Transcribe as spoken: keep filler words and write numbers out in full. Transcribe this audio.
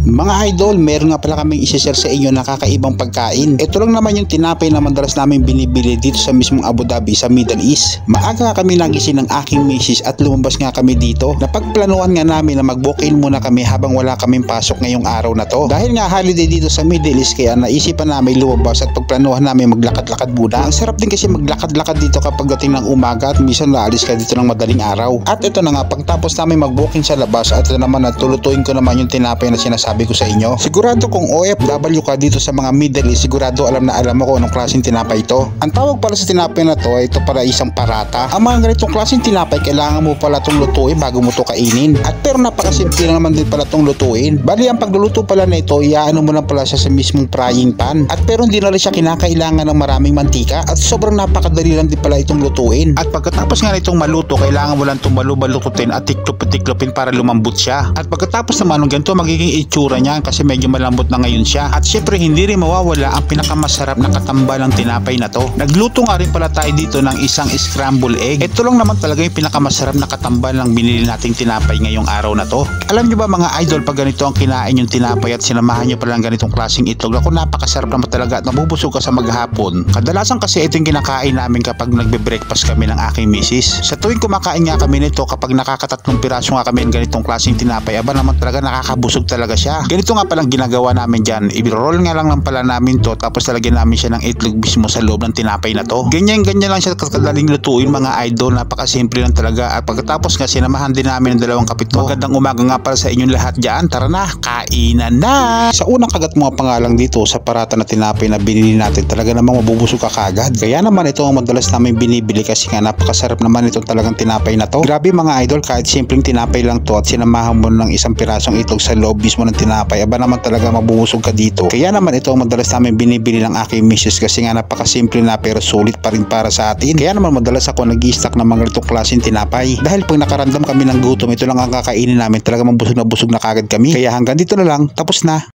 Mga idol, meron nga pala kaming isi-share sa inyo na kakaibang pagkain. Ito lang naman yung tinapay na madalas namin binibili dito sa mismong Abu Dhabi sa Middle East. Maaga nga kami nagising ng aking misis at lumabas nga kami dito. Napagplanuhan nga namin na mag-book-in muna kami habang wala kaming pasok ngayong araw na to. Dahil nga holiday dito sa Middle East, kaya naisipan namin lumabas at pagplanuhan namin maglakad-lakad muna. Ang sarap din kasi maglakad-lakad dito kapag dating ng umaga at minsan naalis ka dito ng madaling araw. At ito na nga, pagtapos namin mag-booking sa labas at ito naman at tulutuin ko naman yung tinapay na sinasabi sabi ko sa inyo. Sigurado kung O F W ka dito sa mga Middle East, sigurado alam na alam mo kung anong klaseng tinapay ito. Ang tawag pala sa tinapay na to, ito para isang parata. Ang mga ganitong klaseng tinapay, kailangan mo pala itong lutuin bago mo ito kainin. At pero napakasimple na naman din pala itong lutuin. Bali, ang pagluluto pala na ito, iaano mo lang pala siya sa mismong frying pan. At pero hindi na rin siya kinakailangan ng maraming mantika at sobrang napakadali lang din pala itong lutuin. At pagkatapos nga itong maluto, kailangan mo lang itong malubalututin at tiklop-tiklopin para lumambot siya. At pagkatapos naman ng ganito, magiging itsura niya kasi medyo malambot na ngayon siya. At syempre hindi rin mawawala ang pinakamasarap na katambal ng tinapay na to. Nagluto nga rin pala tayo dito ng isang scramble egg. Ito lang naman talaga yung pinakamasarap na katambal ng binili nating tinapay ngayong araw na to. Alam nyo ba mga idol, pag ganito ang kinain yung tinapay at sinamahan nyo pala ng ganitong klaseng itlog, ako napakasarap naman talaga at nabubusog ka sa maghapon. Kadalasan kasi ito yung kinakain namin kapag nagbe-breakfast kami ng aking misis. Sa tuwing kumakain nga kami nito, kapag nakakatatlong piraso nga kami ng ganitong klaseng tinapay, aba naman talaga nakakabusog talaga siya. Ganito nga palang ginagawa namin dyan. I-roll nga lang lang pala namin to, tapos talagyan namin siya ng itlog mismo sa loob ng tinapay na to. Ganyan ganyan lang siya kadaling lutuin mga idol. Napakasimple lang talaga. At pagkatapos nga sinamahan din namin ng dalawang kapito. Magandang umaga nga para sa inyong lahat dyan. Tara na, kainan na! Sa unang kagat mo pa nga lang dito sa parata na tinapay na binili natin, talaga namang mabubusog ka kagad. Kaya naman ito ang madalas namin binibili kasi nga napakasarap naman itong talagang tinapay na to. Grabe mga idol, kahit simpleng tinapay lang to at sinamahan mo ng isang pirasong itlog sa loob mismo ng tinapay, aba naman talaga mabubusog ka dito. Kaya naman ito ang madalas namin binibili ng aking misis kasi nga napakasimple na pero sulit pa rin para sa atin. Kaya naman madalas ako nag-i-stack ng mga ganitong klaseng tinapay. Dahil pag nakaramdam kami ng gutom, ito lang ang kakainin namin, talaga mabusog na busog na kagad kami. Kaya hanggang dito na lang, tapos na.